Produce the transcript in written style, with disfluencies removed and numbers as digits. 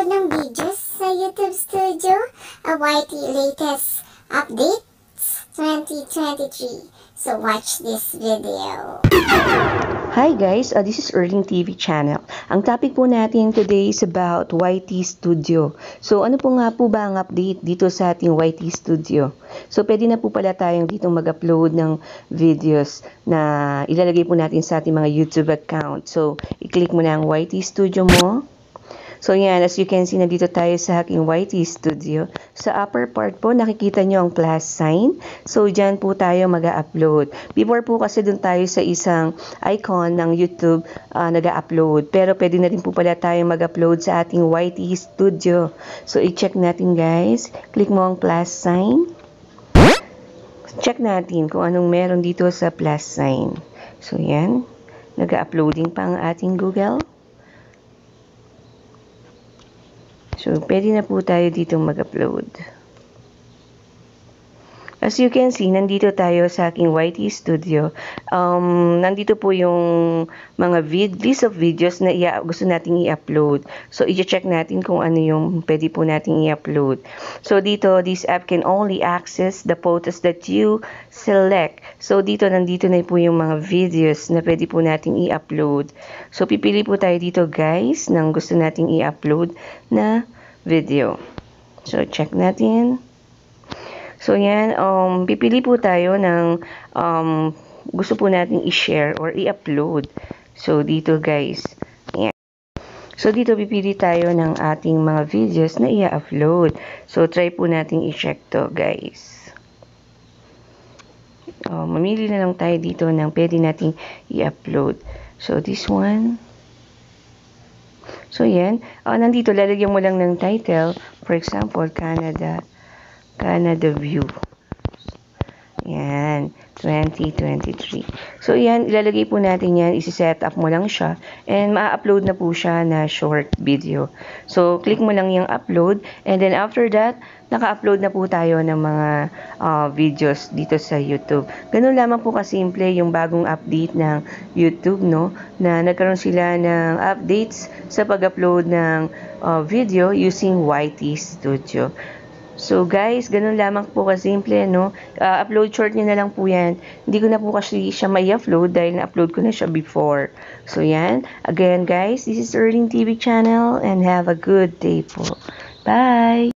mag-upload ng videos sa YouTube Studio, a YT latest updates 2023. So watch this video. Hi guys, this is Erling TV channel. Ang topic po natin today is about YT Studio. So ano po nga po ba ang update dito sa ating YT Studio? So pwede na po pala tayong dito mag-upload ng videos na ilalagay po natin sa ating mga YouTube account. So i-click mo na ang YT Studio mo. So yan, as you can see, nandito tayo sa aking YT Studio. Sa upper part po, nakikita nyo ang plus sign. So dyan po tayo mag-upload. Before po kasi dun tayo sa isang icon ng YouTube nag-upload. Pero pwede na rin po pala tayo mag-upload sa ating YT Studio. So i-check natin guys. Click mo ang plus sign. Check natin kung anong meron dito sa plus sign. So yan, nag-uploading pa ang ating Google. So, pwede na po tayo dito mag-upload. As you can see, nandito tayo sa aking YT Studio. Nandito po yung mga list of videos na gusto nating i-upload. So, i-check natin kung ano yung pwede po nating i-upload. So, dito, this app can only access the photos that you select. So, nandito na po yung mga videos na pwede po nating i-upload. So, pipili po tayo dito, guys, ng gusto nating i-upload na video. So, check natin. So, yan, pipili po tayo ng gusto po natin i-share or i-upload. So, dito guys. Yan. So, dito pipili tayo ng ating mga videos na i-upload. So, try po natin i-check to guys. Mamili na lang tayo dito ng pwede nating i-upload. So, this one. So, yan. Nandito, lalagyan mo lang ng title. For example, Canada View. Yan, 2023. So, yan, ilalagay po natin yan. Isi-set up mo lang siya. And, ma-upload na po siya na short video. So, click mo lang yung upload. And then, after that, naka-upload na po tayo ng mga videos dito sa YouTube. Ganun lamang po kasimple yung bagong update ng YouTube, no? Na nagkaroon sila ng updates sa pag-upload ng video using YT Studio. So guys, ganun lamang po kasimple, no? Upload short nyo na lang po yan. Hindi ko na po kasi siya may upload dahil na-upload ko na siya before. So yan. Again guys, this is Erling TV channel and have a good day po. Bye!